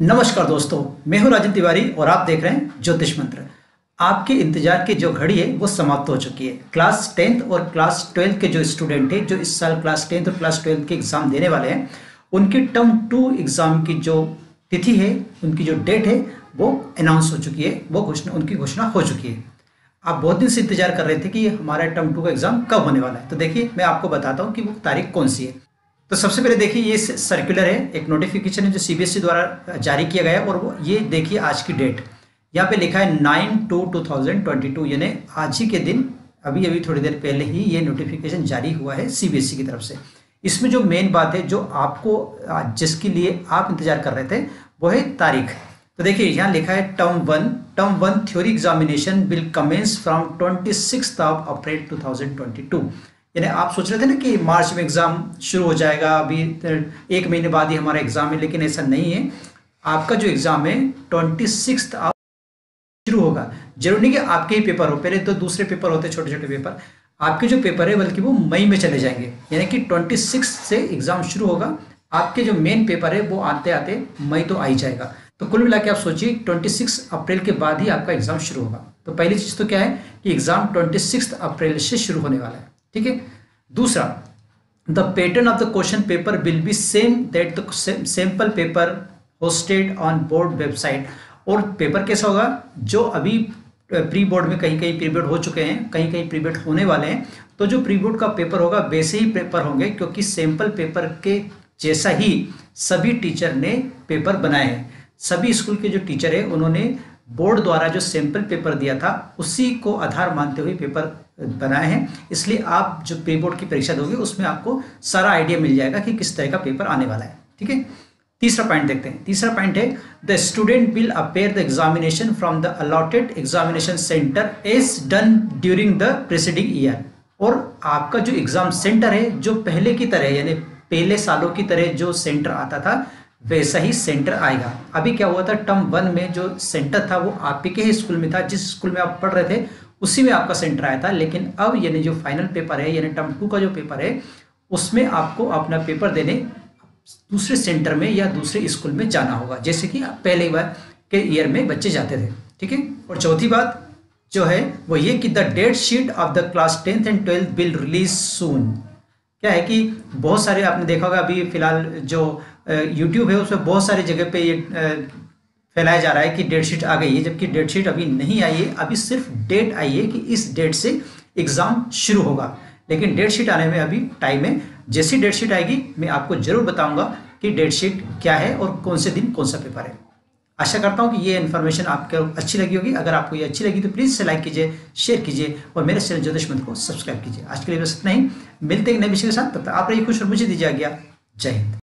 नमस्कार दोस्तों, मैं हूं राजन तिवारी और आप देख रहे हैं ज्योतिष मंत्र। आपके इंतजार की जो घड़ी है वो समाप्त हो चुकी है। क्लास 10th और क्लास 12th के जो स्टूडेंट हैं जो इस साल क्लास 10th और क्लास 12th के एग्जाम देने वाले हैं, उनकी टर्म 2 एग्जाम की जो तिथि है, उनकी जो डेट है वो अनाउंस हो चुकी है, उनकी घोषणा हो चुकी है। आप बहुत दिन से इंतजार कर रहे थे कि हमारा टर्म 2 का एग्जाम कब होने वाला है, तो देखिए मैं आपको बताता हूँ कि वो तारीख कौन सी है। तो सबसे पहले देखिए ये सर्कुलर है, एक नोटिफिकेशन है जो सीबीएसई द्वारा जारी किया गया है और वो ये देखिए आज की डेट यहाँ पे लिखा है 9/2/2022, यानी आज ही के दिन अभी अभी थोड़ी देर पहले ही ये नोटिफिकेशन जारी हुआ है सीबीएसई की तरफ से। इसमें जो मेन बात है जो आपको जिसके लिए आप इंतजार कर रहे थे वो है तारीख। तो देखिए यहाँ लिखा है term one theory examination will commence from 26 April 2022। यानी आप सोच रहे थे ना कि मार्च में एग्जाम शुरू हो जाएगा, अभी एक महीने बाद ही हमारा एग्जाम है, लेकिन ऐसा नहीं है। आपका जो एग्जाम है 26 शुरू होगा। जरूरी नहीं कि आपके ही पेपर हो, पहले तो दूसरे पेपर होते छोटे छोटे पेपर, आपके जो पेपर है बल्कि वो मई में चले जाएंगे। यानी कि 26 से एग्जाम शुरू होगा, आपके जो मेन पेपर है वो आते आते मई तो आ ही जाएगा। तो कुल मिला के आप सोचिए 26 अप्रैल के बाद ही आपका एग्जाम शुरू होगा। तो पहली चीज तो क्या है कि एग्जाम 26 अप्रैल से शुरू होने वाला है, ठीक है। दूसरा, the pattern of the question paper will be same that the sample paper hosted on board website. और पेपर कैसा होगा, जो अभी प्री बोर्ड में कहीं कहीं प्री बोर्ड हो चुके हैं, कहीं कहीं प्री बोर्ड होने वाले हैं, तो जो प्री बोर्ड का पेपर होगा वैसे ही पेपर होंगे, क्योंकि सैंपल पेपर के जैसा ही सभी टीचर ने पेपर बनाए हैं। सभी स्कूल के जो टीचर है उन्होंने बोर्ड द्वारा जो सैंपल पेपर दिया था उसी को आधार मानते हुए पेपर बनाए हैं। इसलिए आप जो प्री बोर्ड की परीक्षा दोगे उसमें आपको सारा आइडिया मिल जाएगा कि किस तरह का पेपर आने वाला है, ठीक है। तीसरा पॉइंट देखते हैं। तीसरा पॉइंट है the student will appear the examination from the allotted examination centre as done during the preceding year. और आपका जो एग्जाम सेंटर है जो पहले की तरह यानी पहले सालों की तरह जो सेंटर आता था वैसा ही सेंटर आएगा। अभी क्या हुआ था, टर्म 1 में जो सेंटर था वो आप के ही स्कूल में था, जिस स्कूल में आप पढ़ रहे थे उसी में आपका सेंटर आया था। लेकिन अब यानी जो फाइनल पेपर है यानी टर्म 2 का जो पेपर है उसमें आपको अपना पेपर देने दूसरे सेंटर में या दूसरे स्कूल में जाना होगा, जैसे कि पहले बार के ईयर में बच्चे जाते थे, ठीक है। और चौथी बात जो है वो ये कि the date sheet of the class 10th and 12th will release soon. क्या है कि बहुत सारे आपने देखा होगा, अभी फिलहाल जो यूट्यूब है उसमें बहुत सारी जगह पे ये फैलाया जा रहा है कि डेट शीट आ गई है, जबकि डेट शीट अभी नहीं आई है। अभी सिर्फ डेट आई है कि इस डेट से एग्जाम शुरू होगा, लेकिन डेट शीट आने में अभी टाइम है। जैसी डेट शीट आएगी मैं आपको जरूर बताऊंगा कि डेट शीट क्या है और कौन से दिन कौन सा पेपर है। आशा करता हूं कि ये इन्फॉर्मेशन आपको अच्छी लगी होगी। अगर आपको ये अच्छी लगी तो प्लीज़ से लाइक कीजिए, शेयर कीजिए और मेरे चैनल ज्योतिष मंत्र को सब्सक्राइब कीजिए। आज के लिए बस इतना ही, मिलते हैं नए विषय के साथ। तब तक आप रहिए खुश और मुझे दीजिए आज्ञा। जय हिंद।